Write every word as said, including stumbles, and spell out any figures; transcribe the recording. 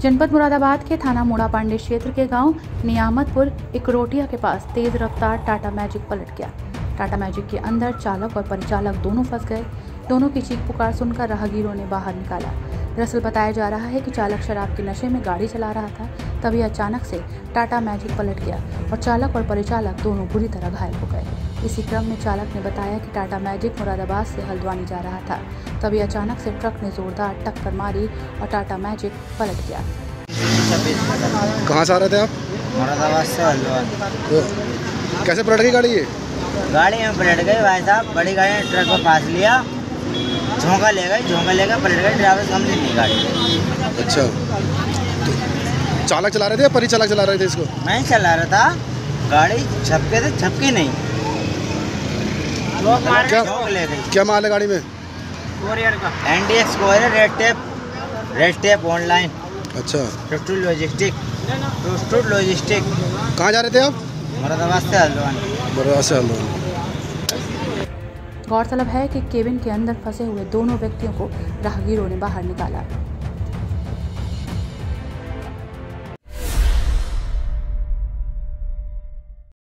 जनपद मुरादाबाद के थाना मोड़ा पांडे क्षेत्र के गांव नियामतपुर इकरोटिया के पास तेज रफ्तार टाटा मैजिक पलट गया। टाटा मैजिक के अंदर चालक और परिचालक दोनों फंस गए। दोनों की चीख पुकार सुनकर राहगीरों ने बाहर निकाला। दरअसल बताया जा रहा है कि चालक शराब के नशे में गाड़ी चला रहा था, तभी अचानक से टाटा मैजिक पलट गया और चालक और परिचालक दोनों बुरी तरह घायल हो गए। इसी क्रम में चालक ने बताया कि टाटा मैजिक मुरादाबाद से हल्द्वानी जा रहा था, तभी अचानक से ट्रक ने जोरदार टक्कर मारी और टाटा मैजिक पलट गया। कहाँ से आ रहे थे आप? मुरादाबाद से हल्द्वानी। तो कैसे पलट गई गाड़ी? ये गाड़ी में पलट गई भाई साहब, बड़ी गाड़ी ने ट्रक को पास लिया, झोंका ले गई, झोंका लेकर पलट गई। ड्राइवर समझ नहीं गाड़ी। अच्छा, तो चालक चला रहे थे या परिचालक चला रहे थे इसको? मैं ही चला रहा था, गाड़ी झपके थे, झपकी नहीं, क्या ले गई। क्या माल है गाड़ी में? कोरियर का N D X courier, red tape, red tape online. अच्छा, टूटू लॉजिस्टिक, टूटू लॉजिस्टिक। कहाँ जा रहे थे आप? मुरादाबाद से हल्द्वानी। मुरादाबाद से हल्द्वानी। गौरतलब है कि केबिन के अंदर फंसे हुए दोनों व्यक्तियों को राहगीरों ने बाहर निकाला।